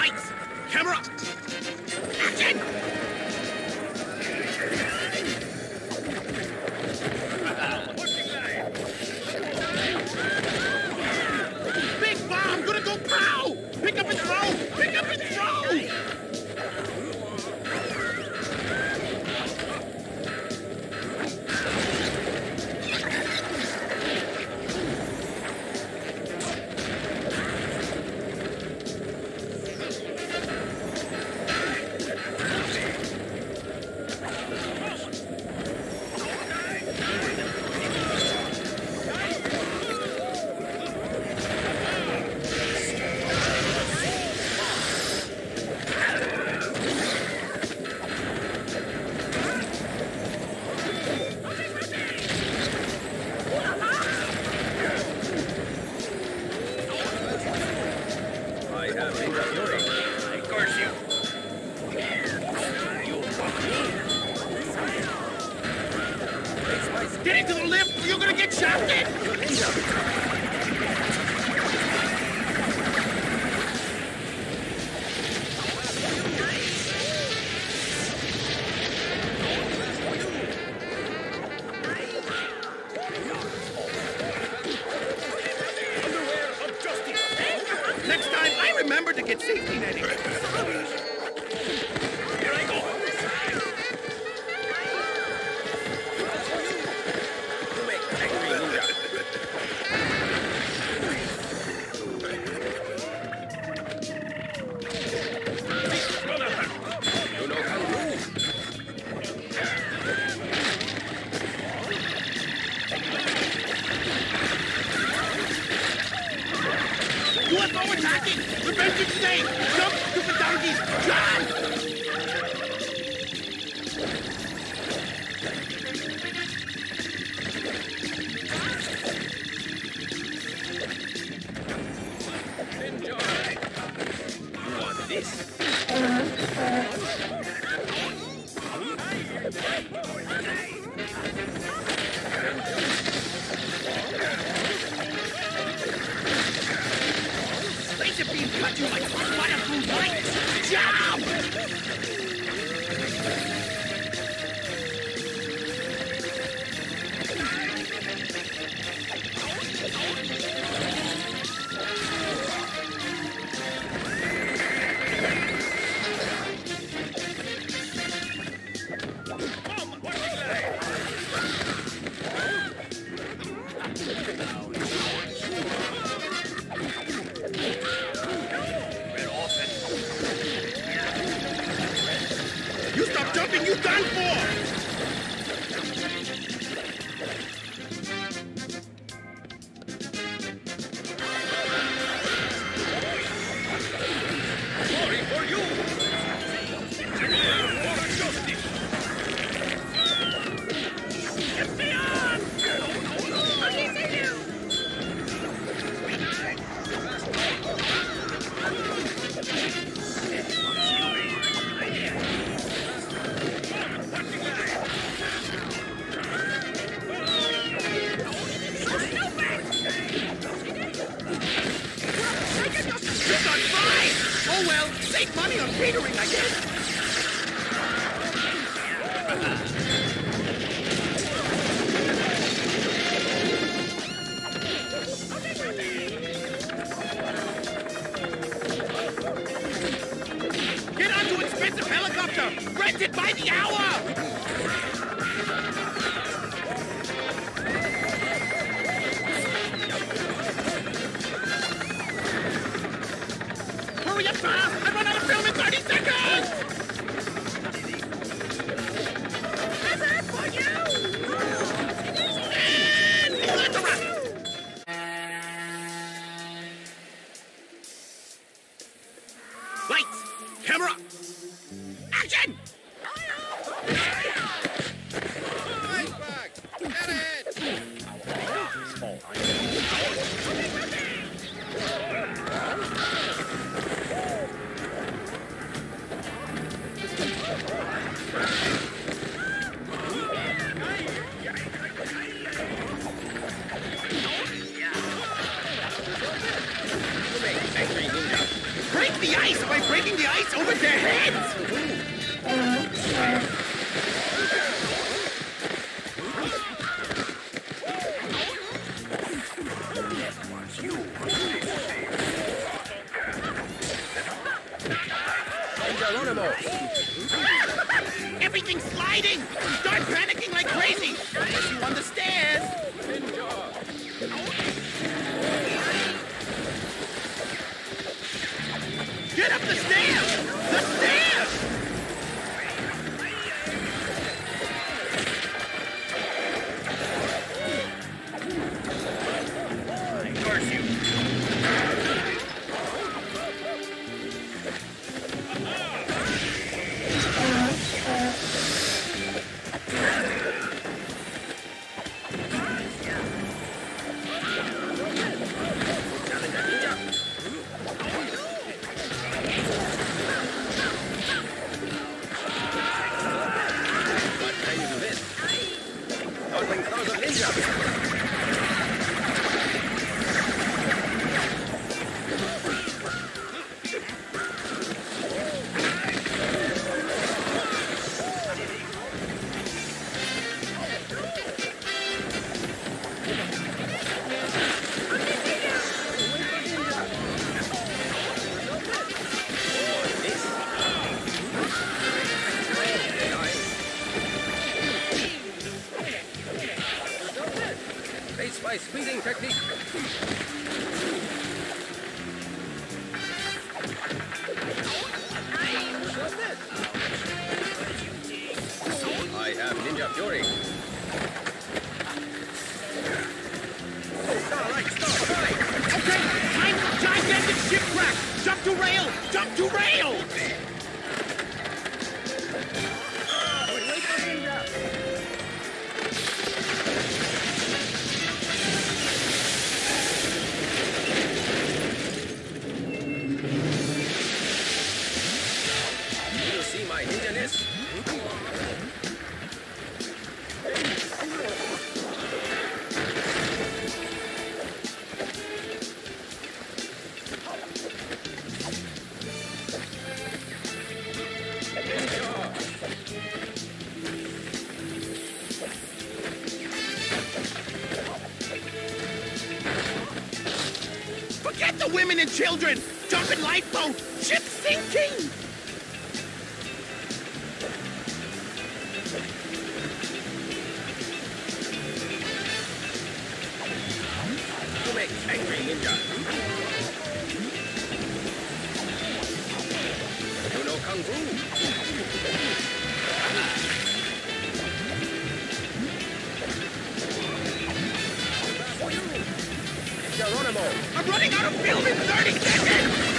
Lights! Camera! Action! Big bomb! Gonna go pow! Pick up and throw! Pick up and throw! Get into the lift or you're gonna get shafted! Next time, I remember to get safety netting. Here I go. UFO attacking! Prevention safe! Jump, stupid donkeys! Jump! Enjoy! You want this? Laser beam cut you like fireproof lights! Jump! You stop jumping, you done for! Sorry for you! For justice! Get me on! Oh well, save money on catering, I guess. Get onto expensive helicopter! Rent it by the hour! Hurry up, Tom! I run out of film in 30 seconds! That's for you! And that's a wrap! Lights! Camera! Action! Get it! Break the ice by breaking the ice over their heads! Everything's sliding! Start panicking like crazy! Unless you understand! Get up the stairs! The stairs! Curse you! By speeding technique. I have Ninja Fury. Starlight, starlight. Okay, time for gigantic shipwreck! Jump to rail! Jump to rail! See my ninja-ness? Forget the women and children! Jump in lifeboat! Ship sinking! You make angry ninja. You know Kung Fu? Geronimo! I'm running out of film in 30 seconds!